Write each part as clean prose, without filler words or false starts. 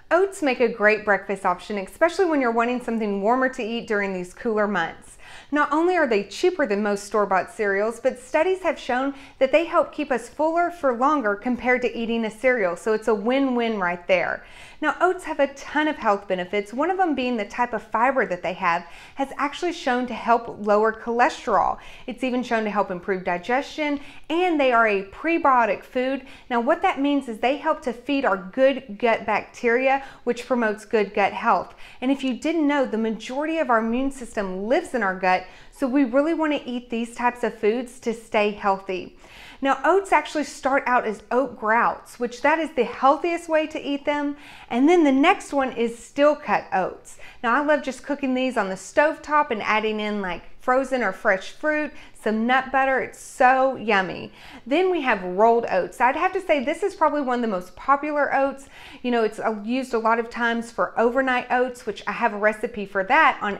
Oats make a great breakfast option, especially when you're wanting something warmer to eat during these cooler months. Not only are they cheaper than most store-bought cereals, but studies have shown that they help keep us fuller for longer compared to eating a cereal, so it's a win-win right there. Now, oats have a ton of health benefits, one of them being the type of fiber that they have has actually shown to help lower cholesterol. It's even shown to help improve digestion, and they are a prebiotic food. Now, what that means is they help to feed our good gut bacteria, which promotes good gut health. And if you didn't know, the majority of our immune system lives in our gut, so we really want to eat these types of foods to stay healthy. Now, oats actually start out as oat grouts, which that is the healthiest way to eat them. And then the next one is steel cut oats. Now, I love just cooking these on the stovetop and adding in like frozen or fresh fruit, some nut butter. It's so yummy. Then we have rolled oats. I'd have to say this is probably one of the most popular oats. You know, it's used a lot of times for overnight oats, which I have a recipe for that on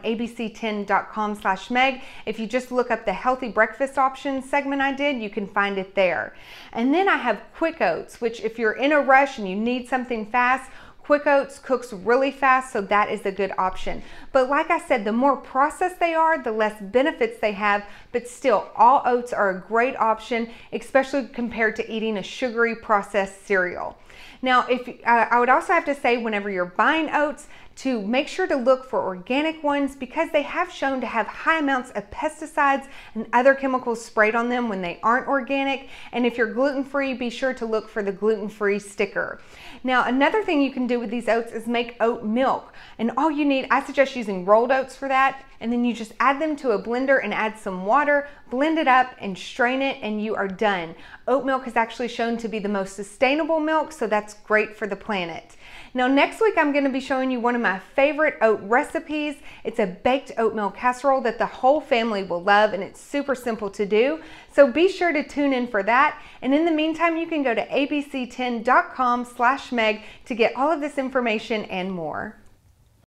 abc10.com/Meg. If you just look up the healthy breakfast options segment I did, you can find it there. And then I have quick oats, which if you're in a rush and you need something fast, Quick Oats cooks really fast, so that is a good option. But like I said, the more processed they are, the less benefits they have, but still, all oats are a great option, especially compared to eating a sugary processed cereal. Now, I would also have to say, whenever you're buying oats, to make sure to look for organic ones because they have shown to have high amounts of pesticides and other chemicals sprayed on them when they aren't organic. And if you're gluten-free, be sure to look for the gluten-free sticker. Now, another thing you can do with these oats is make oat milk. And all you need, I suggest using rolled oats for that. And then you just add them to a blender and add some water, blend it up and strain it, and you are done. Oat milk is actually shown to be the most sustainable milk, so that's great for the planet. Now, next week I'm going to be showing you one of my favorite oat recipes. It's a baked oatmeal casserole that the whole family will love, and it's super simple to do. So be sure to tune in for that. And in the meantime, you can go to abc10.com/Meg to get all of this information and more.